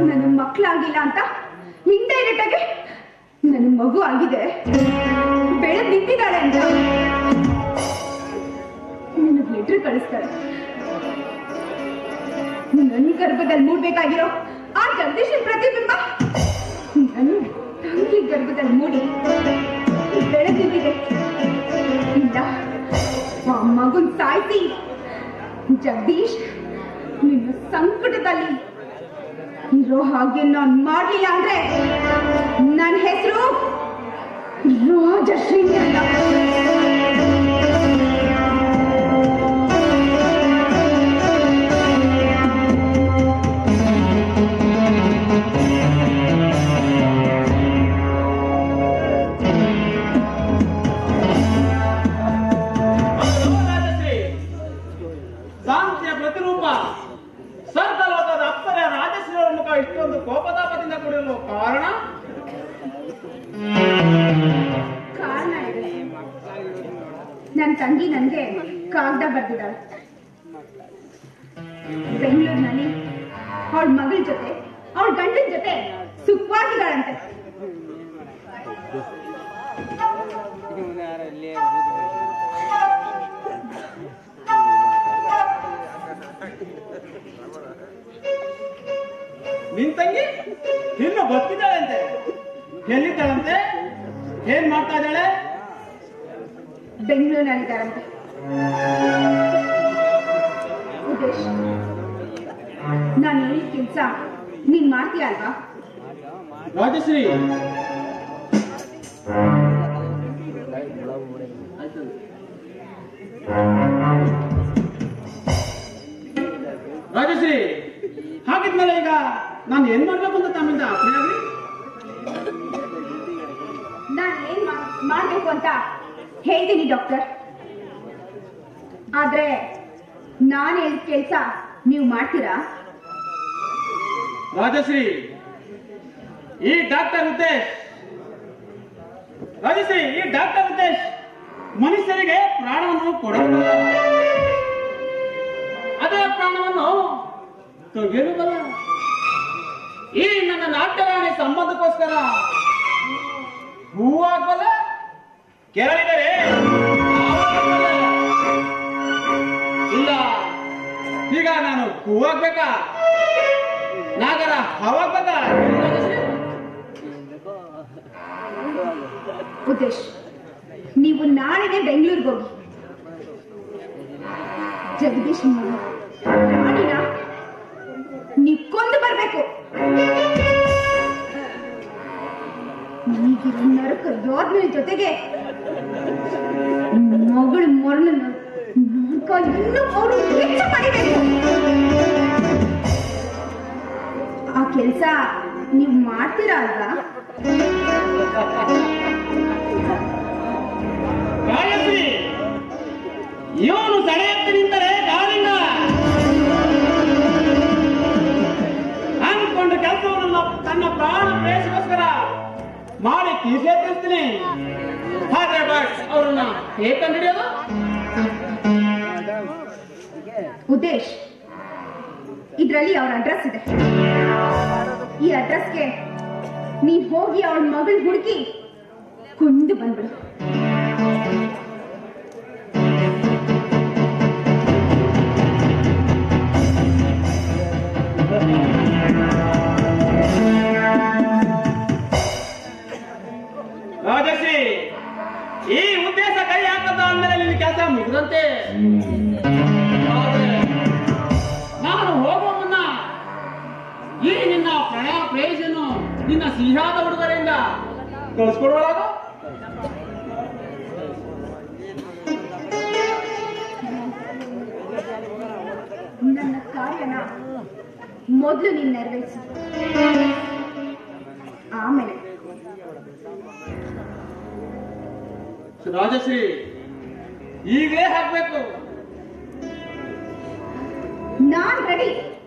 ನನ್ನ ಮಕ್ಕಳಾಗಿಲ್ಲ ಅಂತ ಇಂಡೈರೆಕ್ಟ್ ಆಗಿ ನನ್ನ ಮಗು ಆಗಿದೆ, ಬೆಳೆದ್ ನಿಂತಿದ್ದಾಳೆ ಅಂತ ನನಗೆ ಲೆಟರ್ ಕಳಿಸ್ತಾರೆ. ನನ್ನ ಗರ್ಭದಲ್ಲಿ ಮೂಡ್ಬೇಕಾಗಿರೋ ಆ ಜಗದೀಶನ್ ಪ್ರತಿಬಿಂಬ ನನ್ನ ತಂಗಿ ಗರ್ಭದಲ್ಲಿ ಮೂಡಿ ಬೆಳೆದ್ ನಿಂತಿದೆ. ಇಲ್ಲ, ಆ ಮಗುನ್ ಸಾಯಿಸಿ ಜಗದೀಶ್ ನಿನ್ನ ಸಂಕಟದಲ್ಲಿ ಇರೋ ಹಾಗೆ ನಾನು ಮಾಡಲಿಲ್ಲ ಅಂದ್ರೆ ನನ್ನ ಹೆಸರು ರಾಜಶ್ರೀ ಅಲ್ಲ. ಶಾಂತಿಯ ಪ್ರತಿರೂಪ ಸರ್ದಲೋಕದ ಅಪ್ಸರ ರಾಜಶ್ರೀಯವರ ಮುಖ ಇಷ್ಟೊಂದು ಕೋಪತಾಪದಿಂದ ಕೂಡಿರಲು ಕಾರಣ ಇದೆ. ನನ್ನ ತಂಗಿ ನನಗೆ ಕಾಗದ ಬರ್ದಿದ್ದಾಳೆ. ಬೆಂಗಳೂರಿನಲ್ಲಿ ಅವಳ ಮಗಳ ಜೊತೆ ಅವಳ ಗಂಡನ ಜೊತೆ ಸುಖವಾಗಿದ್ದಾಳಂತೆ. ನಿನ್ ತಂಗಿ ಇನ್ನು ಬದುಕಿದ್ದಾಳಂತೆ? ಎಲ್ಲಿದ್ದಾಳಂತೆ? ಏನ್ ಮಾಡ್ತಾ ಇದ್ದಾಳೆ? ಬೆಂಗಳೂರಿನಲ್ಲಿದ್ದಾರಂತೆ. ಉದೇಶ್, ನಾನು ಹೇಳಿದ ಕೆಲಸ ನೀನ್ ಮಾಡ್ತೀಯ ಅಲ್ವಾ? ರಾಜಶ್ರೀ, ರಾಜಶ್ರೀ, ಹಾಗಿದ್ಮೇಲೆ ಈಗ ನಾನು ಏನ್ ಮಾಡ್ಬೇಕು ಅಂತ ತಮ್ಮಿಂದ ಅಪ್ಲೈ ಆಗ್ಲಿ? ನಾನು ಏನ್ ಮಾಡ್ಬೇಕು ಅಂತ ಹೇಳ್ತೀನಿ ಡಾಕ್ಟರ್, ಆದ್ರೆ ನಾನು ಹೇಳಿದ ಕೆಲಸ ನೀವು ಮಾಡ್ತೀರಾ? ರಾಜಶ್ರೀ, ಈ ಡಾಕ್ಟರ್ ಉದ್ದೇಶ್ ಮನುಷ್ಯರಿಗೆ ಪ್ರಾಣವನ್ನು ಕೊಡಬಲ್ಲ, ಅದೇ ಪ್ರಾಣವನ್ನು ತೆಗೆಯಲುಬಲ್ಲ. ಈ ನನ್ನ ನಾಟ್ಯರಾಣಿ ಸಂಬಂಧಕ್ಕೋಸ್ಕರ ಹೂವಾಗಬಲ್ಲ, ಕೆರಳಿದರೆ ಇಲ್ಲ. ಈಗ ನಾನು ಹೂವಾಗ್ಬೇಕಾ, ನಾಗರ ಹವಾಗ್ಬೇಕಾ? ಉದ್ದೇಶ್, ನೀವು ನಾಳೆನೆ ಬೆಂಗಳೂರಿಗೆ ಹೋಗಿ ಜಗದೀಶ್ ರಾಣಿನ ನೀವು ಕೊಂದು ಬರ್ಬೇಕು. ಈಗಿರೋ ನರಕ ಯೋಧನ ಜೊತೆಗೆ ಮಗಳು ಮರಣ ನರಕ ಇನ್ನೂ ಅವರು ಹೆಚ್ಚು ಪಡಿಬೇಕು. ಆ ಕೆಲಸ ನೀವು ಮಾಡ್ತೀರಾ ಅಲ್ವಾ? ಗಾಯತ್ರಿ, ಇವನು ತಡೆ ಎತ್ತಿ ನಿಂತರೆ ಗಾಳಿಂದ ಅಂದ್ಕೊಂಡು ಕೆಲಸವನ್ನು ತನ್ನ ಪ್ರಾಣ ಪ್ರೇಯಸ್ಗೋಸ್ಕರ ಮಾಡಿ ತೀರ್ಸೇ ತಿಳಿಸ್ತೀನಿ. ಆದ್ರೆ ಬಟ್ ಅವ್ರನ್ನ ಹೇಗೆ ಕಂಡುಹಿಡಿಯೋದು? ಉದ್ದೇಶ್, ಇದ್ರಲ್ಲಿ ಅವ್ರ ಅಡ್ರೆಸ್ ಇದೆ. ಈ ಅಡ್ರೆಸ್ಗೆ ನೀನ್ ಹೋಗಿ ಅವಳ ಮಗಳ ಹುಡುಕಿ ಕೊಂಡು ಬಂದ್ಬಿಡು. ರಾಜಶ್ರೀ, ಈ ಉದ್ದೇಶ ಕೈ ಹಾಕದ ಅಂದ್ಮೇಲೆ ನಿನ್ನ ಕೆಲಸ ಮುಗಿದಂತೆ. ನಾನು ಹೋಗುವ ಮುನ್ನ ಈ ನಿನ್ನ ಪ್ರಣಯ ಪ್ರೇಯಸನ್ನು ನಿನ್ನ ಸಿಹಿಯಾದ ಹುಡುಗರಿಂದ ಕಳಿಸ್ಕೊಡುವಾಗ ನನ್ನ ಕಾರ್ಯನ ಮೊದಲು ನೀನ್ ನೆರವೇರಿಸಿ, ಆಮೇಲೆ. ರಾಜಶ್ರೀ, ಈಗಲೇ ಹಾಕ್ಬೇಕು. ನಾನ್ ರೆಡಿ.